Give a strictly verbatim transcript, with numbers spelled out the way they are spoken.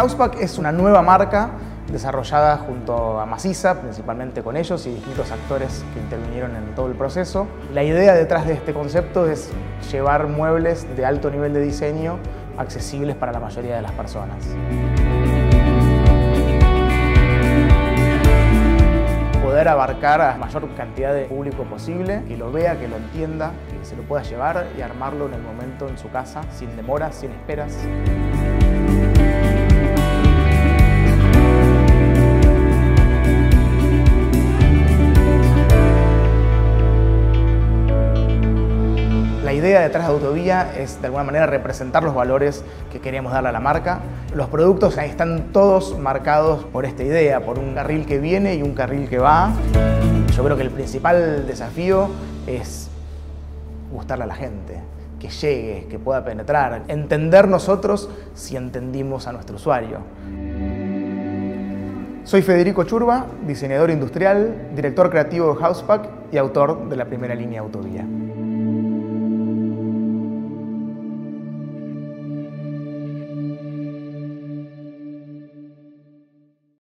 Housepack es una nueva marca desarrollada junto a Maciza, principalmente con ellos y distintos actores que intervinieron en todo el proceso. La idea detrás de este concepto es llevar muebles de alto nivel de diseño accesibles para la mayoría de las personas. Poder abarcar a la mayor cantidad de público posible, que lo vea, que lo entienda, que se lo pueda llevar y armarlo en el momento en su casa, sin demoras, sin esperas. La idea detrás de Autovía es de alguna manera representar los valores que queremos darle a la marca. Los productos ahí están todos marcados por esta idea, por un carril que viene y un carril que va. Yo creo que el principal desafío es gustarle a la gente, que llegue, que pueda penetrar, entender nosotros si entendimos a nuestro usuario. Soy Federico Churba, diseñador industrial, director creativo de Housepack y autor de la primera línea Autovía.